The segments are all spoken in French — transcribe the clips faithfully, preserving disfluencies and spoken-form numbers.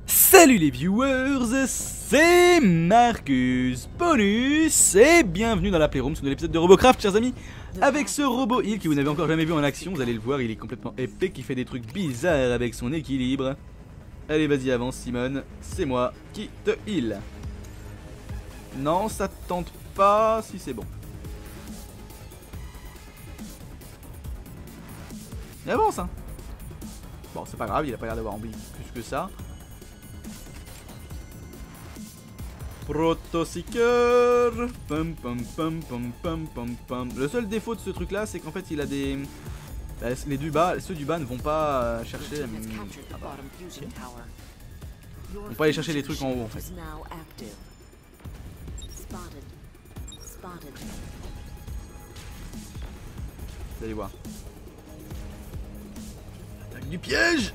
Salut les viewers, c'est Marcus Bonus et bienvenue dans la Playroom sur l'épisode de Robocraft, chers amis. Avec ce robot heal que vous n'avez encore jamais vu en action, vous allez le voir, il est complètement épais, qui fait des trucs bizarres avec son équilibre. Allez, vas-y, avance Simone, c'est moi qui te heal. Non, ça tente pas, si c'est bon. Il avance, hein. Bon, c'est pas grave, il a pas l'air d'avoir envie plus que ça. Protoseeker. Pum pum pum pum pum pum pum. Le seul défaut de ce truc là, c'est qu'en fait il a des. Les du bas, ceux du bas ne vont pas chercher. Ah bah, okay. Ils vont pas aller chercher les trucs en haut en fait. Vous allez voir. Attaque du piège.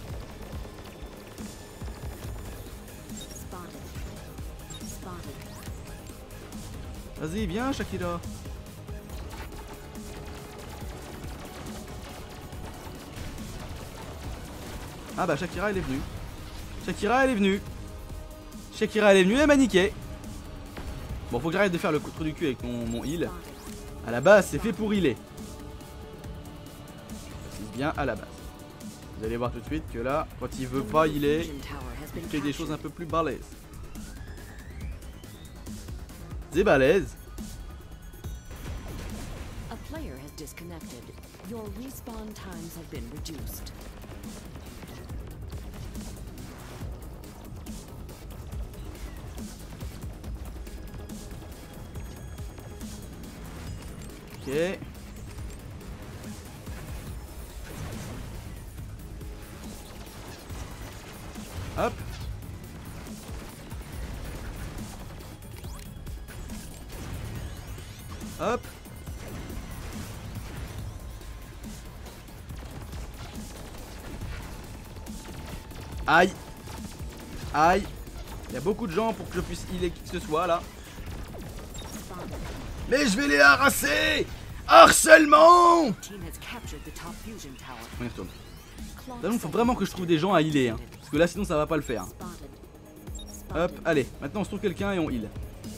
Vas-y, viens Shakira. Ah bah Shakira elle est venue. Shakira elle est venue. Shakira elle est venue, elle m'a niqué. Bon, faut que j'arrête de faire le trou du cul avec mon, mon heal. À la base c'est fait pour healer. C'est bien à la base. Vous allez voir tout de suite que là, quand il veut pas healer, il fait des choses un peu plus balèzes. C'est balèze. A player has disconnected. Your respawn times have been reduced. Ok. Hop. Hop. Aïe. Aïe. Il y a beaucoup de gens pour que je puisse healer qui que ce soit là. Mais je vais les harasser. Harcèlement. On y retourne. Là, il faut vraiment que je trouve des gens à healer, hein, parce que là sinon ça va pas le faire. Hop, allez, maintenant on se trouve quelqu'un et on heal.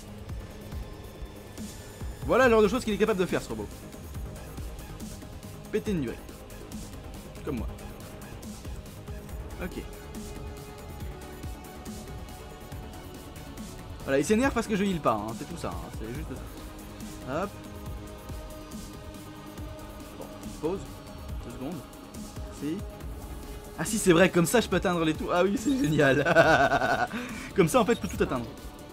Voilà le genre de choses qu'il est capable de faire ce robot. Péter une durée. Comme moi. Ok. Voilà, il s'énerve parce que je heal pas, hein, c'est tout ça, hein, c'est juste ça. Hop. Bon, pause. Deux secondes. Si. Ah si, c'est vrai, comme ça je peux atteindre les tours. Ah oui, c'est génial. Comme ça en fait je peux tout atteindre.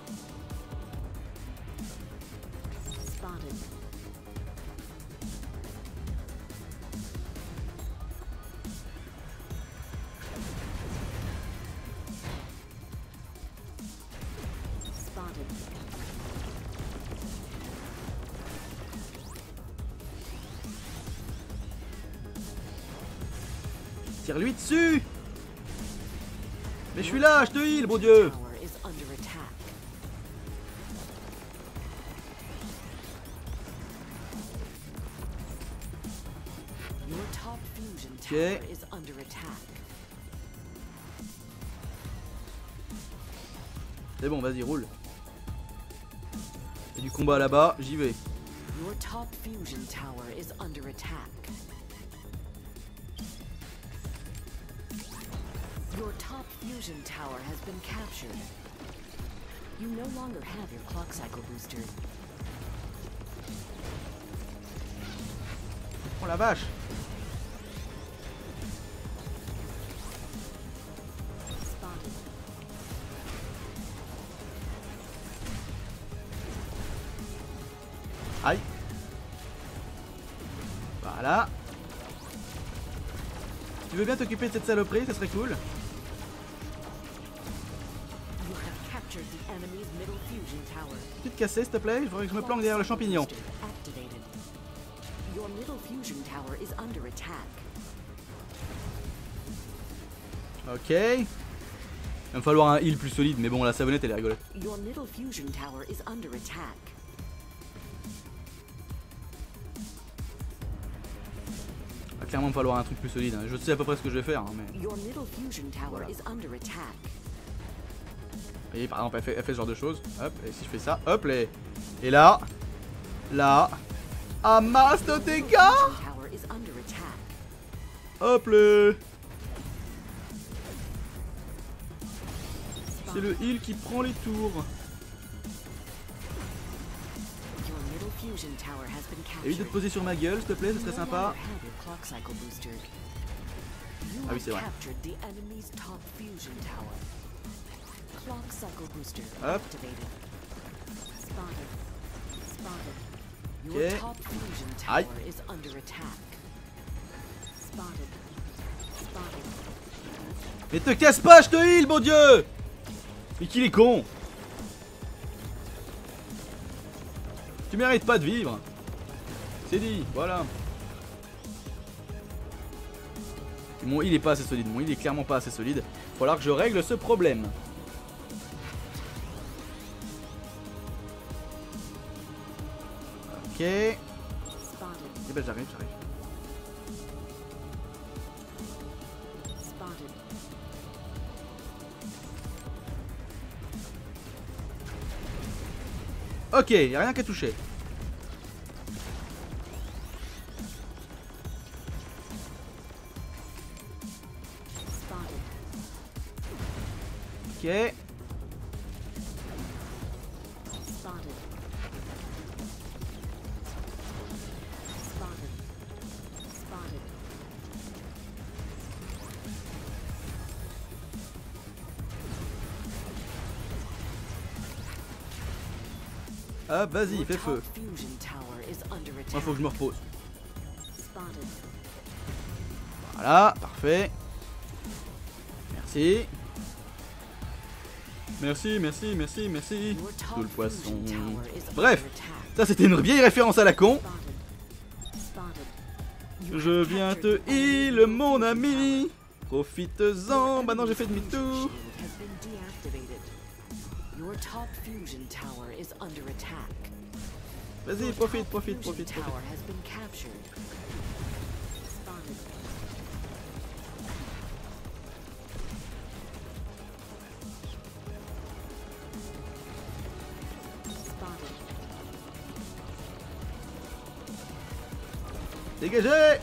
Tire-lui dessus. Mais je suis là, je te heal, bon Dieu. Ok. C'est bon, vas-y, roule. Il y a du combat là-bas, j'y vais. Your top fusion tower is under attack. Your top fusion tower has been captured. You no longer have your clock cycle booster. Oh la vache. Aïe. Voilà. Tu veux bien t'occuper de cette saloperie, ça serait cool. Tu te casser s'il te plaît, il faudrait que je me planque derrière le champignon. Ok. Il va me falloir un heal plus solide, mais bon la savonnette elle est rigolote. Va clairement me falloir un truc plus solide, hein. Je sais à peu près ce que je vais faire, hein, mais... Voilà. Et par exemple, elle fait, elle fait ce genre de choses. Hop, et si je fais ça, hop, les... et là, là, à masse de dégâts. Tower is under attack. Hop, les... C'est le heal qui prend les tours. Your middle fusion tower has been captured. Évite de te poser sur ma gueule, s'il te plaît, ce serait You no sympa. longer have your clock cycle booster. You Ah oui, have c'est vrai. captured the enemy's top fusion tower. Clock cycle booster Hop. activated. Spotted. Spotted. Your Ok. top fusion Aïe. tower is under attack. Spotted. Spotted. Mais te casse pas, je te heal, mon dieu. Mais qu'il est con. Tu mérites pas de vivre. C'est dit, voilà. Mon heal est pas assez solide, mon heal est clairement pas assez solide. Il va falloir que je règle ce problème. Ok. Et Spotted. ben j'arrive, j'arrive. Spotted. Ok, y'a rien qu'à toucher. Spotted. Ok. Spotted. Spotted. Spotted. Hop, vas-y, Your fais top feu. fusion tower is under Moi, attack. faut que je me repose. Spotted. Voilà, parfait. Merci. Merci, merci, merci, merci. Your top Tout le poisson. fusion tower is Bref, under attack. ça c'était une vieille référence à la con. Spotted. Spotted. You Je have viens captured te the enemy's heal, mon fusion ami. tower. Profites-en. Bah non, j'ai fait demi-tour. Shield has been deactivated. Your top fusion tower is under attack. Vas-y, Your profite, top profite, fusion profite, profite. tower has been captured. Spotted. Spotted. Dégagez.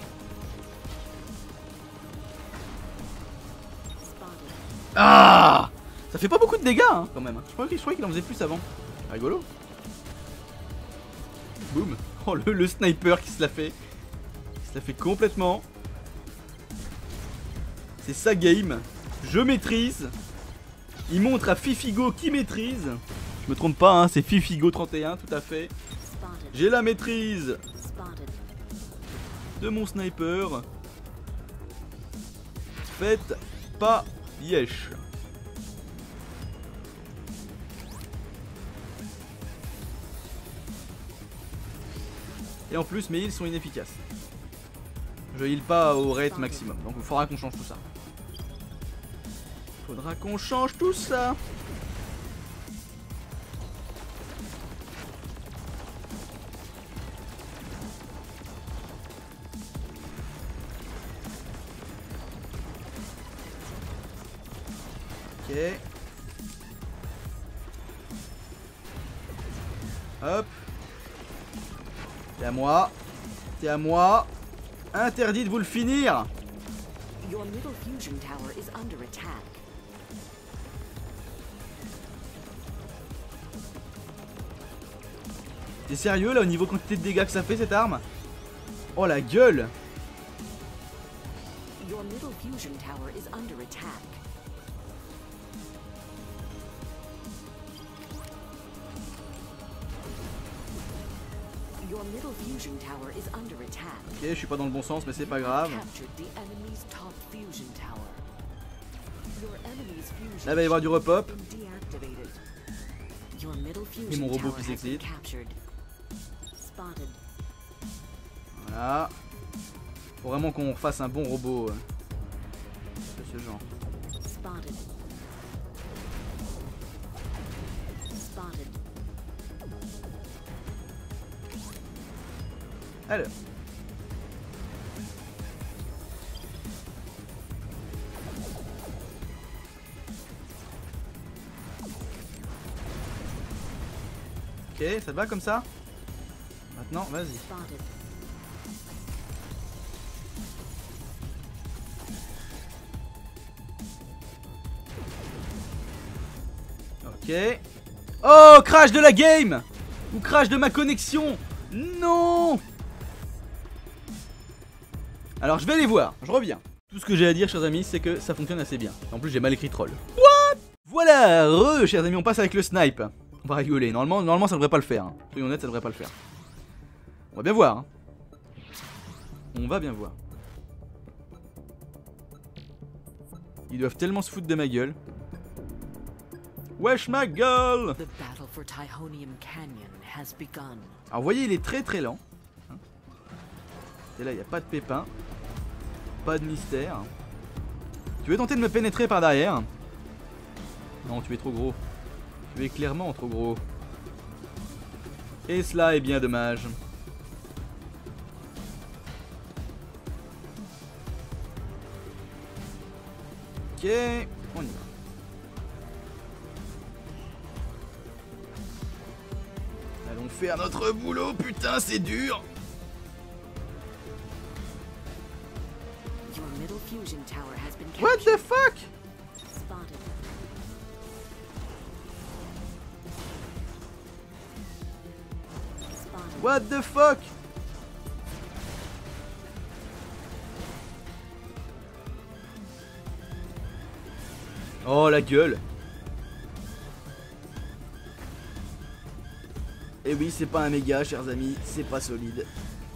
Spotted. Ah, ça fait pas beaucoup de dégâts, hein, quand même. Je croyais qu'il je croyais qu'il en faisait plus avant. Rigolo. Boum. Oh, le, le sniper qui se la fait. Il se la fait complètement. C'est sa game. Je maîtrise. Il montre à Fifigo qui maîtrise. Je me trompe pas, hein, c'est Fifigo trente et un, tout à fait. Spotted. J'ai la maîtrise Spotted. de mon sniper. Faites pas yesh. Et en plus mes heals sont inefficaces. Je heal pas au rate maximum. Donc il faudra qu'on change tout ça. Faudra qu'on change tout ça. Ok. Hop. T'es à moi. T'es à moi. Interdit de vous le finir. Your middle fusion tower is under attack. T'es sérieux là au niveau quantité de dégâts que ça fait cette arme? Oh la gueule. Your middle fusion tower is under attack. Your middle fusion tower is under attack. Ok, je suis pas dans le bon sens mais c'est pas grave. Captured the enemy's top fusion tower. Your enemy's fusion Là va y avoir du repop. has been deactivated. Your middle fusion Et mon robot tower qui has been s'excite. captured. Spotted. Voilà. Faut vraiment qu'on refasse un bon robot euh, de ce genre. Spotted. Spotted. Alors. Ok, ça te va comme ça? Maintenant, vas-y. Spotted. Ok. Oh, crash de la game! Ou crash de ma connexion! Non! Alors je vais aller voir, je reviens. Tout ce que j'ai à dire, chers amis, c'est que ça fonctionne assez bien. En plus, j'ai mal écrit troll. What? Voilà, re, chers amis, on passe avec le snipe. On va rigoler. Normalement, normalement ça devrait pas le faire. Hein. Soyons honnêtes, ça devrait pas le faire. On va bien voir. Hein. On va bien voir. Ils doivent tellement se foutre de ma gueule. Wesh ma gueule! The battle for Tyhonium Canyon has begun. Alors vous voyez, il est très très lent. Hein. Et là, il n'y a pas de pépin. Pas de mystère. Tu veux tenter de me pénétrer par derrière? Non, tu es trop gros. Tu es clairement trop gros. Et cela est bien dommage. Ok, on y va. Allons faire notre boulot, putain, c'est dur. Your middle fusion tower has been What captured. the fuck? Spotted. Spotted. What the fuck? Oh la gueule. Et oui, c'est pas un méga, chers amis, c'est pas solide.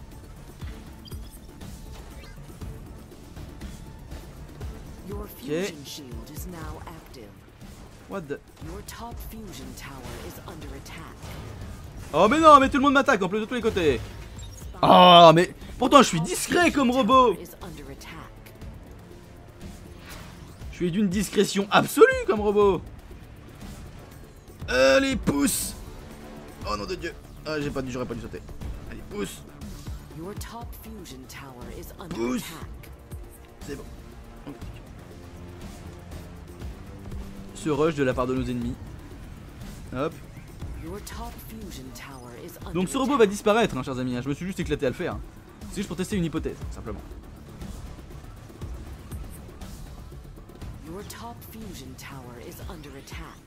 Your fusion shield is now active. What the... Your top fusion tower is under attack. Oh mais non, mais tout le monde m'attaque en plus de tous les côtés. Spotted. Oh mais... Pourtant je suis discret comme robot. Is under attack. Je suis d'une discrétion absolue comme robot. Allez, pousse. Oh nom de Dieu. Ah, j'ai pas dû, j'aurais pas dû sauter. Allez, pousse. Your top fusion tower is under Pousse. attack. C'est bon. Ce rush de la part de nos ennemis. Hop. Your top fusion tower is under Donc ce robot va disparaître, hein, chers amis. Je me suis juste éclaté à le faire. C'est juste pour tester une hypothèse, simplement. Your top fusion tower is under attack.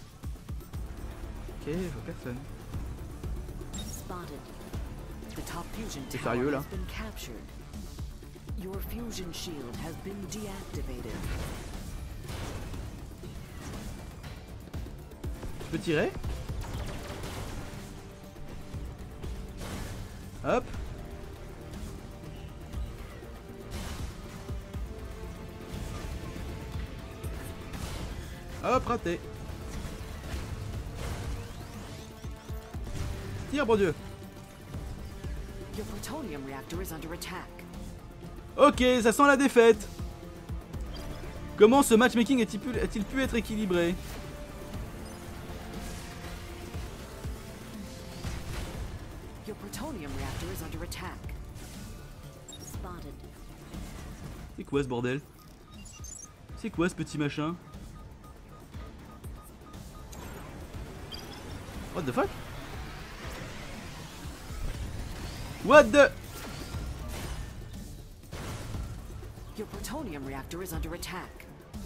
Ok, je vois personne. Spotted. The top fusion C'est tower sérieux, là? has been captured. Your fusion shield has been deactivated. Je peux tirer? Hop. Hop, raté. Tire, bon Dieu. Your plutonium reactor is under attack. Ok, ça sent la défaite. Comment ce matchmaking a-t-il pu, a-t-il pu être équilibré? Your plutonium reactor is under attack. Spotted. C'est quoi ce bordel? C'est quoi ce petit machin? What the fuck? What the... Your plutonium reactor is under attack.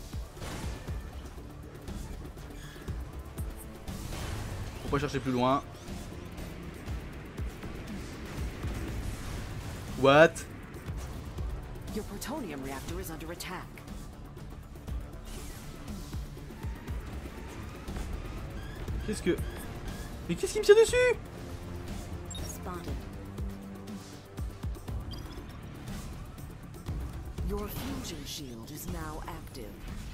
Faut pas chercher plus loin. What? Your plutonium reactor is under attack. Qu'est-ce que... Mais qu'est-ce qui me tire dessus? Spotted. Your fusion shield is now active.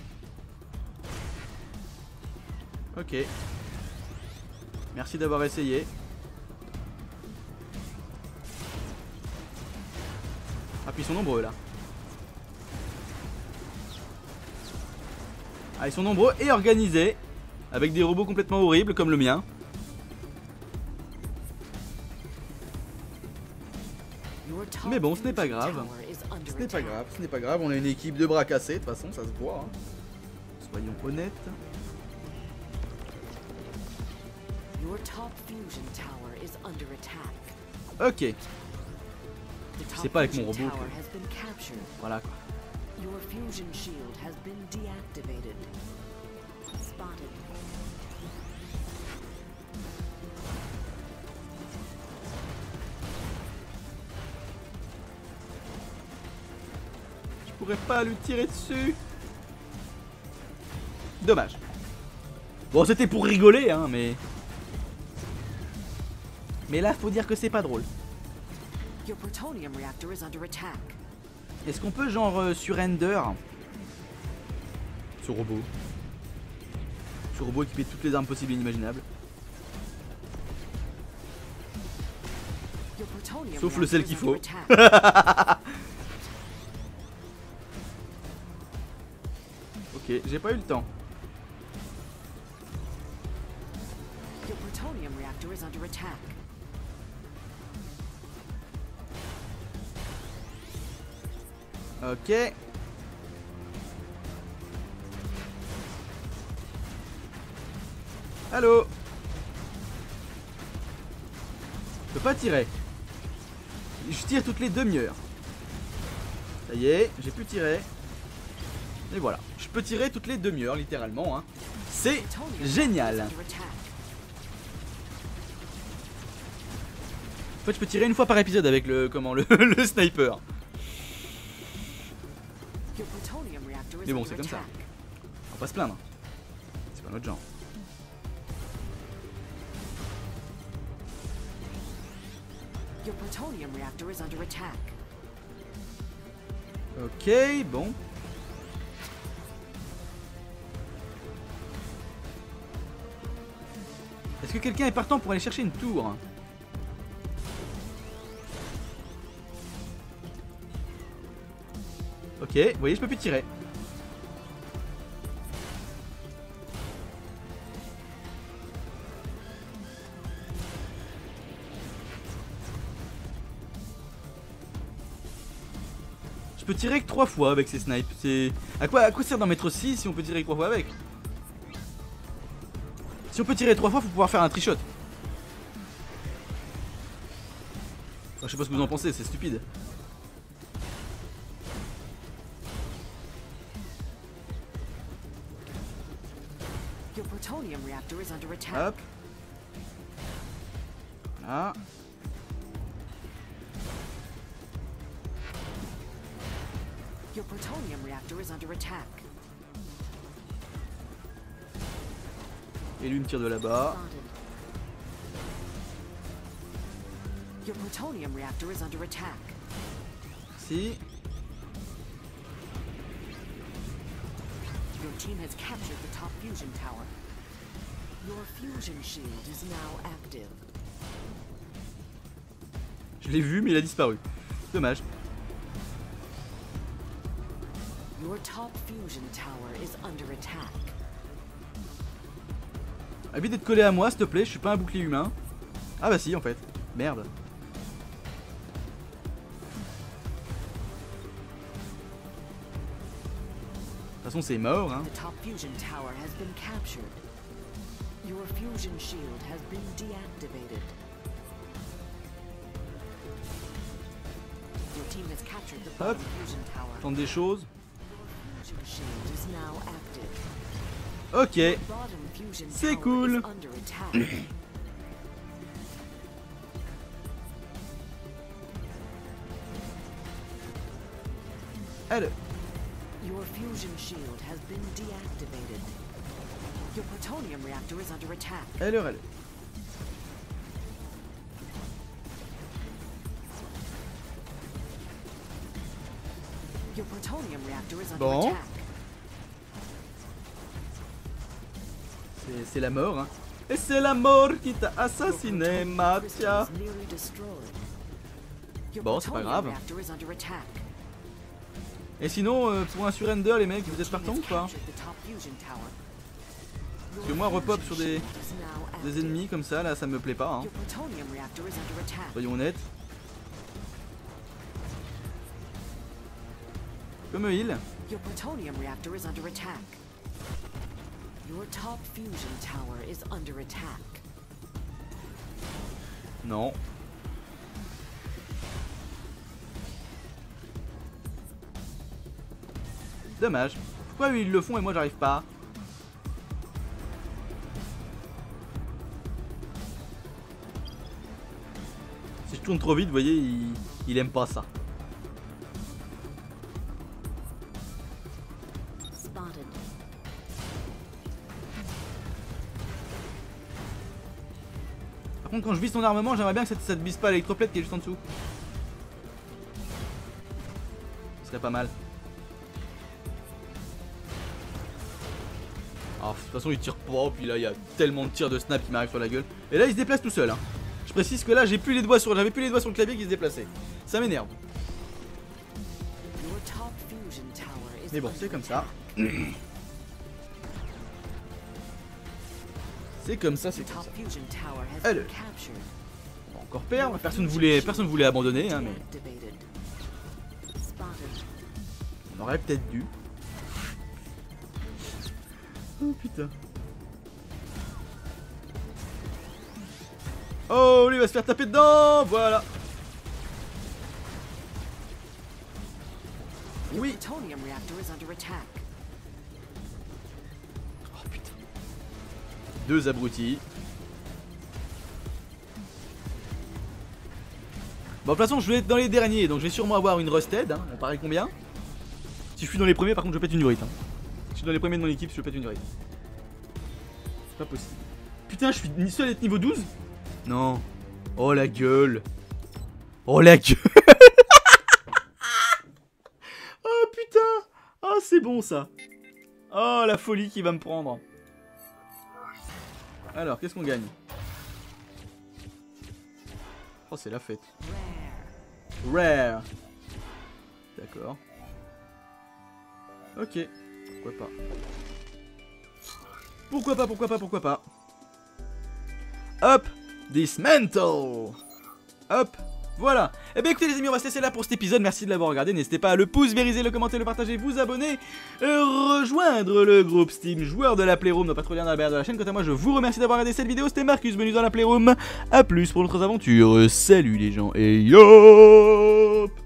Ok. Merci d'avoir essayé. Ah puis ils sont nombreux là. Ah ils sont nombreux et organisés. Avec des robots complètement horribles comme le mien. Your top Mais bon, ce n'est pas fusion grave. tower is under Ce n'est pas attack. grave, ce n'est pas grave. On a une équipe de bras cassés, de toute façon ça se voit. Hein. Soyons honnêtes. Your Your top fusion tower is under attack. Ok. The C'est top pas avec mon fusion robot tower que- has been captured. Voilà quoi. Your fusion shield has been deactivated. Spotted. Je pourrais pas lui tirer dessus. Dommage. Bon, c'était pour rigoler, hein, mais... Mais là, faut dire que c'est pas drôle. Your plutonium reactor is under attack. Est-ce qu'on peut, genre, euh, surrender ce robot Ce robot équipé de toutes les armes possibles et inimaginables. Your plutonium Sauf le reactor sel is qu'il under faut. attack. Ok, j'ai pas eu le temps. Your plutonium reactor is under attack. Ok. Allô? Je peux pas tirer. Je tire toutes les demi-heures. Ça y est, j'ai pu tirer. Et voilà. Je peux tirer toutes les demi-heures, littéralement. Hein. C'est génial. Under attack. En fait, je peux tirer une fois par épisode avec le comment le, le sniper. Your plutonium reactor is Mais bon, under c'est comme ça. attack. On va pas se plaindre. C'est pas notre genre. Your plutonium reactor is under attack. Ok, bon. Est-ce que quelqu'un est partant pour aller chercher une tour? Ok, vous voyez, je peux plus tirer. Je peux tirer que trois fois avec ces snipes. C'est à quoi, à quoi sert d'en mettre six si on peut tirer que trois fois avec? Si on peut tirer trois fois, faut pouvoir faire un trichot. Enfin, je sais pas ce que vous en pensez, c'est stupide. Your plutonium reactor is under attack. Hop. Voilà. Your plutonium reactor is under attack. Et lui me tire de là-bas. Spotted. Your plutonium reactor is under attack. Si. Your team has captured the top fusion tower. Your fusion shield is now active. Je l'ai vu, mais il a disparu. Dommage. Your top fusion tower is under attack. Évite d'être collé à moi, s'il te plaît, je suis pas un bouclier humain. Ah bah si, en fait. Merde. De toute façon, c'est mort, hein. The top fusion tower has been captured. Your fusion shield has been deactivated. Your team has captured the Hop. bottom fusion tower. Tente des choses. Fusion shield is now active. Ok. Bottom fusion C'est tower cool. is under attack. Allez. Your fusion shield has been deactivated. Your plutonium reactor is under attack. Allez, allez. Your plutonium reactor is under Bon. attack. C'est- C'est la mort, hein. Et c'est la mort qui t'a Your assassiné, plutonium Mathia. crystal is nearly destroyed. Your Bon, c'est pas plutonium grave. reactor is under attack. Et sinon, euh, pour un surrender, les mecs, vous êtes Team partants has ou pas? captured the top fusion tower. Parce que moi, repop sur des, Shield is now des active. ennemis comme ça, là, ça me plaît pas, hein. Your plutonium reactor is under attack. Soyons honnêtes. Comme heal. Your plutonium reactor is under attack. Your top fusion tower is under attack. Non. Dommage. Pourquoi eux ils le font et moi j'arrive pas? Si je tourne trop vite, vous voyez, il, il aime pas ça. Spotted. Par contre, quand je vise ton armement, j'aimerais bien que ça, ça te vise pas l'électroplète qui est juste en dessous. Ce serait pas mal. Alors, de toute façon, il tire pas, puis là, il y a tellement de tirs de snap qui m'arrivent sur la gueule. Et là, il se déplace tout seul. Hein. Je précise que là, j'ai plus les doigts sur, j'avais plus les doigts sur le clavier qui se déplaçaient. Ça m'énerve. Your top fusion tower is Mais bon, under c'est comme attack. ça. C'est comme ça, c'est comme Top ça. fusion tower has Allez. been captured. On va encore perdre. Personne voulait, personne voulait abandonner, hein, mais Deactivated. Spotted. on aurait peut-être dû. Oh putain. Oh, lui il va se faire taper dedans. Voilà. Your Oui. plutonium reactor is under attack. Oh putain. Deux abrutis. Bon, de toute façon, je vais être dans les derniers, donc je vais sûrement avoir une rusted. Hein. On paraît combien? Si je suis dans les premiers, par contre, je pète une urite. Hein. Si je suis dans les premiers de mon équipe, je pète une urite. C'est pas possible. Putain, je suis seul à être niveau douze? Non. Oh la gueule. Oh la gueule. Oh putain. Oh, c'est bon ça. Oh, la folie qui va me prendre. Alors, qu'est-ce qu'on gagne? Oh, c'est la fête. Rare. Rare. D'accord. Ok. Pourquoi pas. Pourquoi pas, pourquoi pas, pourquoi pas. Hop. Dismantle. Hop. Voilà. Et bien écoutez les amis, on va se laisser là pour cet épisode. Merci de l'avoir regardé. N'hésitez pas à le pouce, vériser, le commenter, le partager, vous abonner, euh, rejoindre le groupe Steam joueur de la Playroom. Ne pas trop lien dans la barre de la chaîne. Quant à moi, je vous remercie d'avoir regardé cette vidéo. C'était Marcus, venu dans la Playroom. A plus pour d'autres aventures. Salut les gens et yop.